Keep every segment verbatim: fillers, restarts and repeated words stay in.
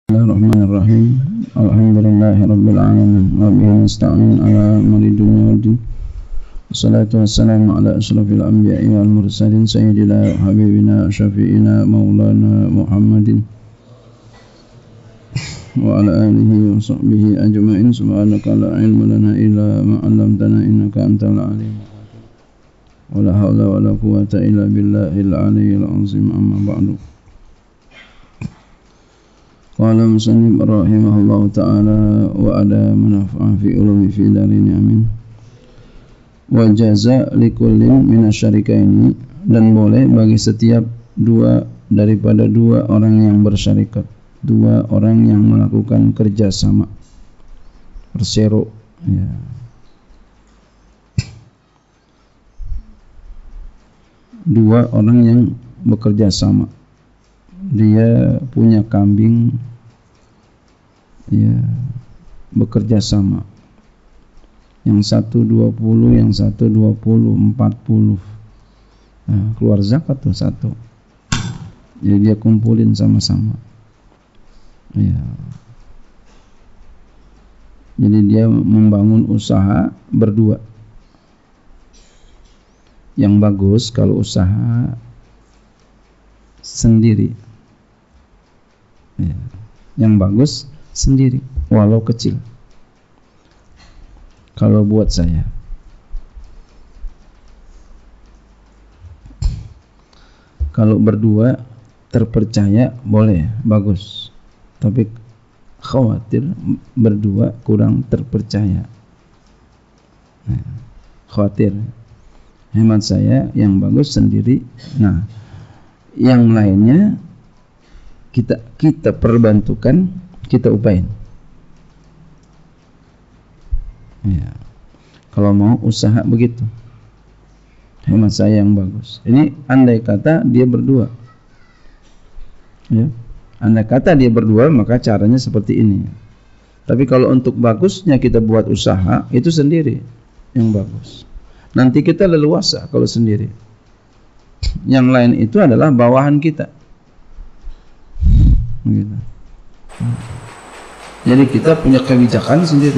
Bismillahirrahmanirrahim. Alhamdulillahirabbil alamin. Wa bihi nasta'in ala umuri dunya waddin. Wassalatu wassalamu ala asyrafil anbiya'i wal mursalin sayyidina habibina syafi'ina maulana Muhammadin wa ala alihi wa sahbihi ajma'in. Subhanaka la ilma lana illa ma 'allamtana innaka antal alim. Wa la haula wa la quwwata illa billahil aliyyil azim. Amma ba'du. Qala musannif rahimahullahu ta'ala wa ada manfa'a fi ulumi fi darini amin. Wa jaza likullin minasyarikaini, dan boleh bagi setiap dua daripada dua orang yang bersyarikat, dua orang yang melakukan kerjasama, bersero, ya. Dua orang yang bekerja sama. Dia punya kambing, ya, bekerja sama. Yang satu dua puluh, yang satu dua puluh, empat puluh. Nah, keluar zakat tuh satu. Jadi dia kumpulin sama-sama. Ya. Jadi dia membangun usaha berdua. Yang bagus kalau usaha sendiri. Ya. Yang bagus sendiri, walau kecil. Kalau buat saya, kalau berdua terpercaya boleh, bagus. Tapi khawatir berdua kurang terpercaya. Nah, khawatir. Hemat saya yang bagus sendiri. Nah, yang lainnya kita kita perbantukan, kita upain. Ya. Kalau mau usaha begitu, hemat saya yang bagus. Ini andai kata dia berdua, ya. Andai kata dia berdua, maka caranya seperti ini. Tapi kalau untuk bagusnya kita buat usaha, itu sendiri yang bagus. Nanti kita leluasa kalau sendiri. Yang lain itu adalah bawahan kita. Gitu. Jadi kita punya kebijakan sendiri.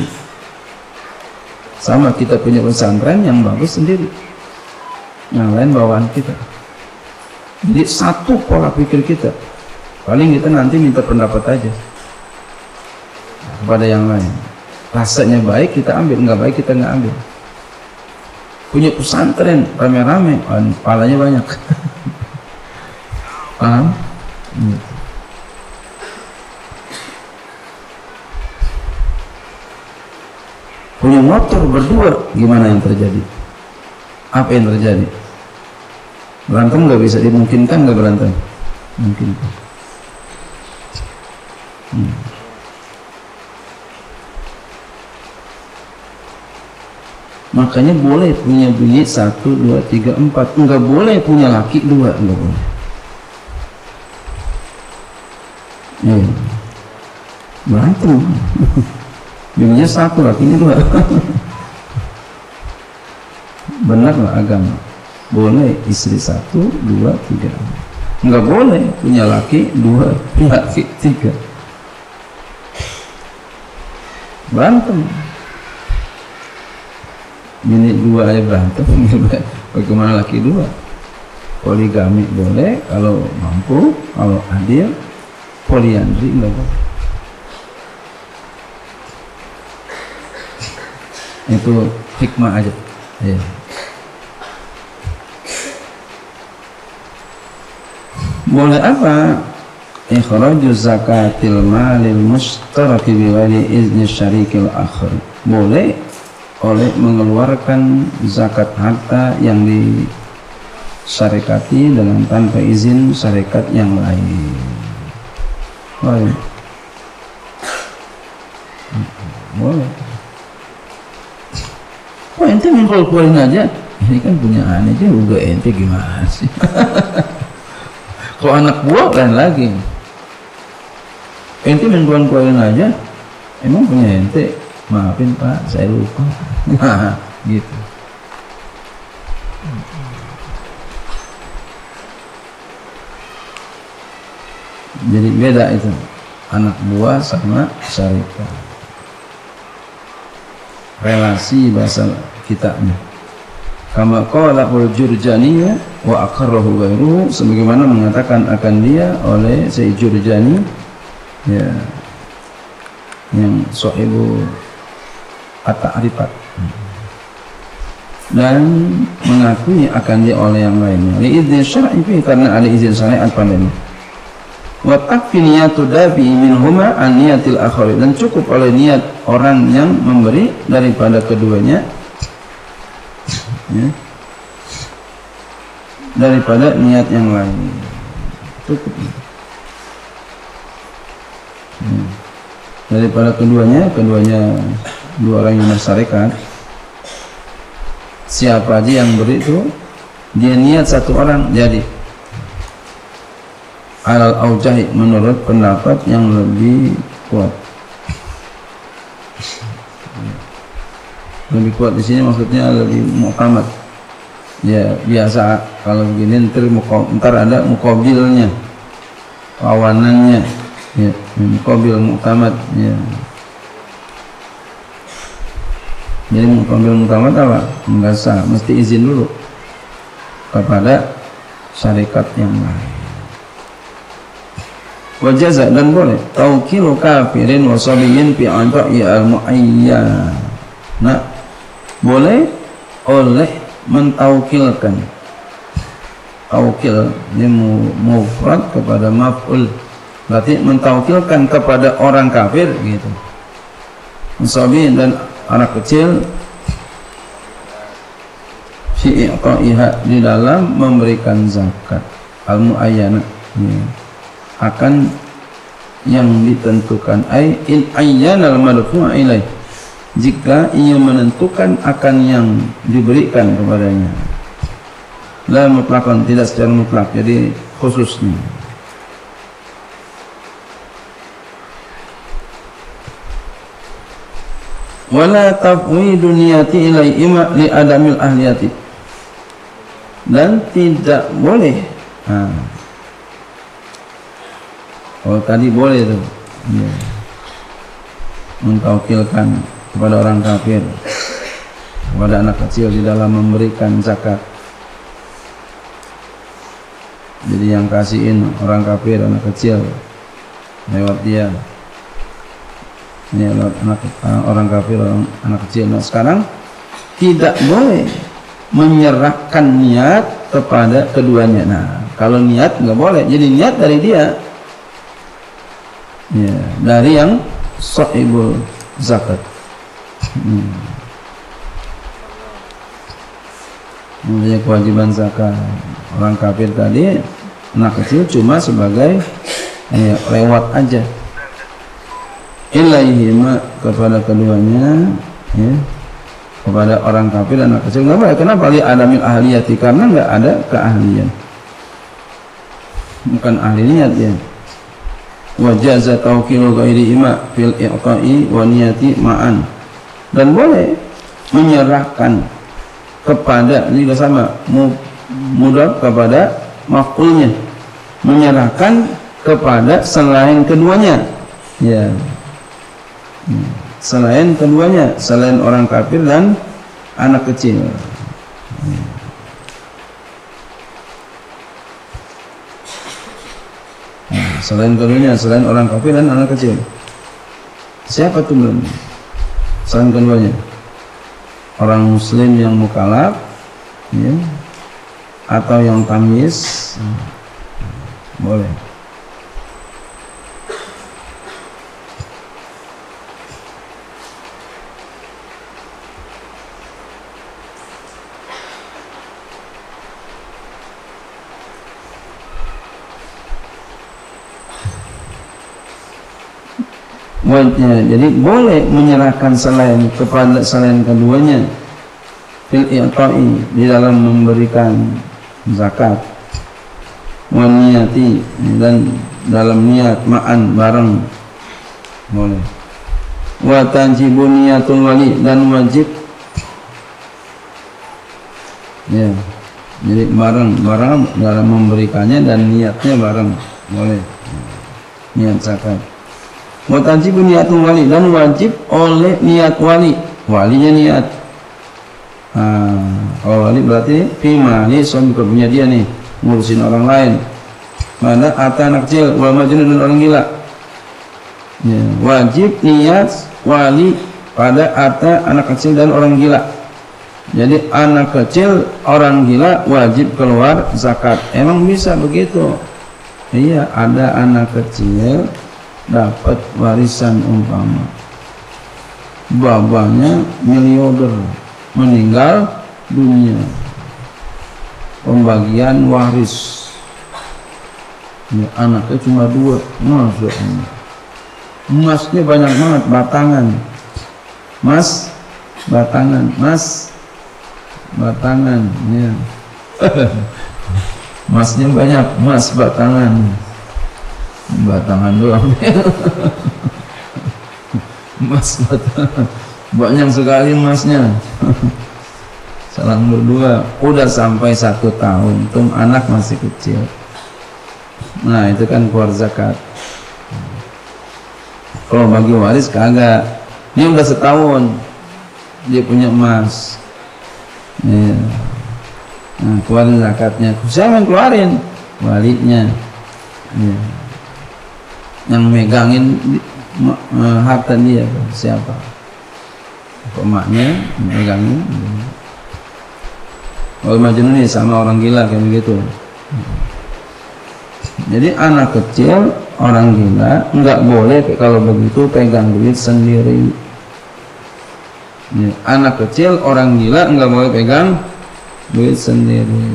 Sama kita punya pesantren yang bagus sendiri. Yang lain bawahan kita. Jadi satu pola pikir kita. Paling kita nanti minta pendapat aja kepada yang lain. Rasanya baik kita ambil, nggak baik kita nggak ambil. Punya pesantren rame-rame, palanya banyak. Paham? Punya motor berdua, gimana yang terjadi? Apa yang terjadi? Berantem nggak bisa dimungkinkan, nggak berantem? Mungkin. Hmm. Makanya boleh punya bini satu, dua, tiga, empat. Enggak boleh punya laki dua, enggak boleh. Ya. Berantem. Bininya satu, lakinya dua. Benar lah agama. Boleh istri satu, dua, tiga. Enggak boleh punya laki dua, laki tiga. Berantem. Bini dua aja berantem, bagaimana laki dua? Poligami boleh kalau mampu, kalau adil. Poliandri enggak boleh. Itu hikmah aja. Ya. Boleh apa? Ikhraju zakatil malil mustaraki biwali izni syarikil akhir. Boleh oleh mengeluarkan zakat harta yang disyarikati dengan tanpa izin syarikat yang lain. Boleh. Boleh. Oh, ente mengkol-kolin aja. Ini kan punya aneh juga, ente gimana sih? Kalau anak buah lain lagi. Ente mengkol-kolin aja. Emang punya ente? Maafin Pak, saya lupa. Nah, gitu. Jadi beda itu. anak buah sama syarikat. Relasi bahasa kitanya. Kama qala al-Jurjani wa aqarrahu ghairuhu, sebagaimana mengatakan akan dia oleh Syekh Jurjani, ya, yang sahibu at-ta'rifat, dan mengakui akan dia oleh yang lainnya. Li idzin syar'i fi, karena ada izin syariat padanya. Wa takfi niyatu dafi minhuma an niyatil akhari, dan cukup oleh niat orang yang memberi daripada keduanya, ya, daripada niat yang lain. Cukup, ya, daripada keduanya, keduanya dua orang yang bersyarikat. Siapa aja yang beri itu, dia niat satu orang jadi. Alal aujahi, menurut pendapat yang lebih kuat. Lebih kuat di sini maksudnya lebih muqamat. Ya biasa kalau begini ntar, ntar ada muqabilnya, lawanannya, ya, muqabil muqamat, ya. Jadi muqabil muqamat apa? Enggak sah, mesti izin dulu kepada syarikat yang lain. Wajaza, dan boleh tauqilu kafirin wa sabiyin fi anta'i al-mu'ayyan. Nah, boleh oleh mentaukilkan. Taukil ini mufrad kepada maf'ul, berarti mentaukilkan kepada orang kafir gitu. Sabiyin, dan anak kecil, fi i'ta'iha, di dalam memberikan zakat al-mu'ayyanah, ya, akan yang ditentukan. Ai in ayyanal madfu'a ilaih, jika ia menentukan akan yang diberikan kepadanya. La mutlaqan, tidak secara mutlak, jadi khususnya. Wala tafwidu niyati ilaihima li adamil ahliyati, dan tidak boleh, nah, oh tadi boleh tuh, ya, mentaukilkan kepada orang kafir, kepada anak kecil di dalam memberikan zakat. Jadi yang kasihin orang kafir, anak kecil, lewat dia, ini lewat anak, orang kafir, orang, anak kecil. Nah sekarang tidak boleh menyerahkan niat kepada keduanya. Nah kalau niat nggak boleh, jadi niat dari dia, ya, dari yang sahibul zakat. Hmm. Mempunyai kewajiban zakat. Orang kafir tadi, anak kecil cuma sebagai, ya, lewat aja. Ilaihima, kepada keduanya, ya, kepada orang kafir dan anak kecil nggak boleh. Kenapa? Li adamil ahliyati, karena nggak ada keahlian, bukan ahli niat ya. Wajaza tauqilu ghairi ima fil i'ta'i wa niyati ma'an, dan boleh menyerahkan kepada, ini juga sama, mudhaf kepada maf'ulnya, menyerahkan kepada selain keduanya, ya, selain keduanya, selain orang kafir dan anak kecil. Selain keduanya, selain orang kafir dan anak kecil. Siapa tuh belum? Selain keduanya, orang muslim yang mukallaf, ya, atau yang tamyiz, boleh. Ya, jadi boleh menyerahkan selain kepada selain keduanya fil i'ta'i, di dalam memberikan zakat, wa niyati, dan dalam niat, ma'an, bareng, boleh. Wa tajibu niyatul wali, dan wajib, ya, jadi bareng bareng dalam memberikannya dan niatnya bareng, boleh, niat zakat. Wa tajibu niatul wali, dan wajib oleh niat wali, walinya niat. Nah, kalau wali berarti fima, ini suami punya dia nih, ngurusin orang lain. Mana ata anak kecil, wal majnun dan orang gila. Ya, wajib niat wali pada ata anak kecil dan orang gila. Jadi anak kecil, orang gila wajib keluar zakat. Emang bisa begitu? Iya, ada anak kecil dapat warisan umpama babanya miliarder meninggal dunia, pembagian waris ya, anaknya cuma dua, masya Allah, emasnya banyak banget, batangan mas batangan mas batangan ya. Masnya banyak, mas batangan batangan doang. Mas batangan banyak sekali masnya. Salam berdua udah sampai satu tahun, tuh anak masih kecil. Nah itu kan keluar zakat. Kalau bagi waris kagak, dia udah setahun dia punya emas ya. Nah keluarin zakatnya, siapa yang keluarin? Walinya ya. Yang megangin uh, harta dia siapa? Emaknya megangin. Kalau majnun ini sama orang gila kayak begitu. Jadi anak kecil orang gila nggak boleh kalau begitu pegang duit sendiri. Ya, anak kecil orang gila nggak boleh pegang duit sendiri.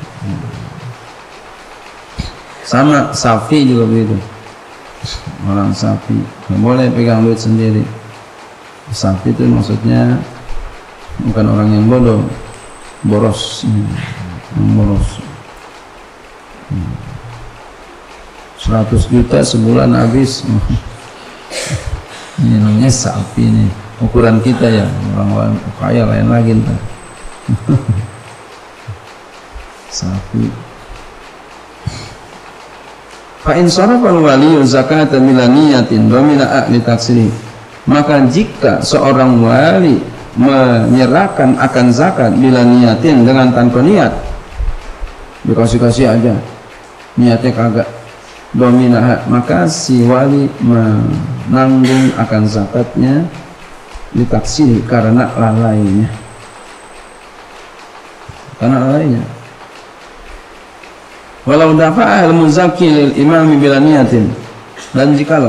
Sama sapi juga begitu. Orang sapi nggak boleh pegang duit sendiri. Sapi itu maksudnya bukan orang yang bodoh, boros, yang boros. seratus juta sebulan habis. Ini namanya sapi nih. Ukuran kita ya, orang-orang kaya lain lagi ntar. Sapi. Fa in sarafa al-waliyu zakata bila niyatin domina ahli taksiri. Maka jika seorang wali menyerahkan akan zakat bila niatin dengan tanpa niat, dikasih-kasih aja, niatnya kagak, domina, maka si wali menanggung akan zakatnya ditaksiri karena lalainya, karena lalainya. Walau dafa'ah al-muzakki lil imami bila niatin, dan jikalau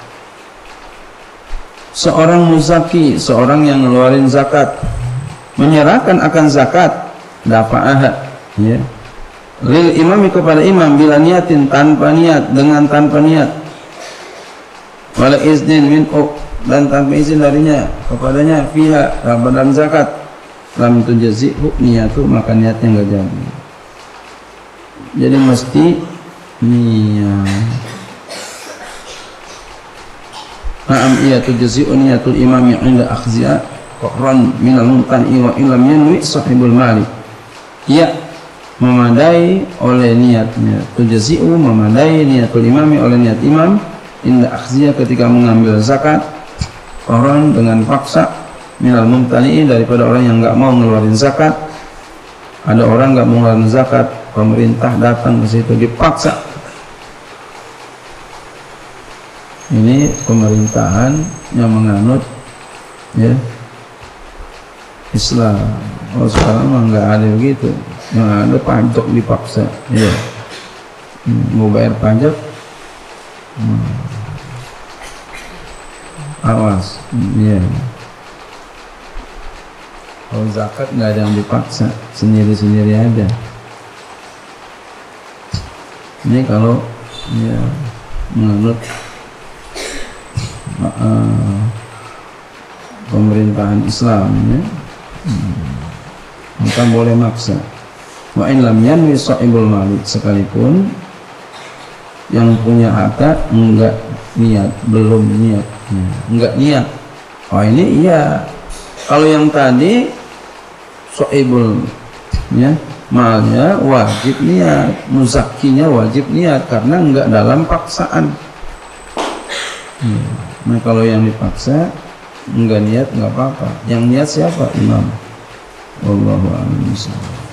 seorang muzaki, seorang yang ngeluarin zakat, menyerahkan akan zakat, dafa'ah ya, lil imami kepada imam bila niatin tanpa niat, dengan tanpa niat, wala iznin min'u, dan tanpa izin darinya kepadanya, fiha dalam zakat, lam tujzi'hu niyatu, maka niatnya enggak jadi. Jadi mesti niat. Na'am iya tujzi'u niyatul imami 'inda akhzi'a qahran minal mumtani wa illam yanwi sahibul mali. Ya, memadai oleh niatnya, tujzi'u memadai niatul imami oleh niat imam inda akhzi'a ketika mengambil zakat qahran dengan paksa minal mumtani daripada orang yang enggak mau ngeluarin zakat. Ada orang enggak mau ngeluarin zakat, pemerintah datang ke situ dipaksa. Ini pemerintahan yang menganut ya Islam. Oh sekarang mah nggak ada begitu, yang ada pajak dipaksa, ya hmm, mau bayar pajak, hmm. awas, ya. Kalau zakat nggak ada yang dipaksa, sendiri-sendiri aja. Ini kalau ya menganut Uh, pemerintahan Islam ya, hmm. maka boleh maksa. Wa in lam yanwi sahibul malik, sekalipun yang punya harta enggak niat, belum niat, ya. enggak niat. Oh ini iya. Kalau yang tadi sahibul ya malnya wajib niat, muzakkinya wajib niat karena enggak dalam paksaan. Ya. Nah kalau yang dipaksa enggak niat enggak apa-apa. Yang niat siapa? Imam. Wallahu a'lam bishawab.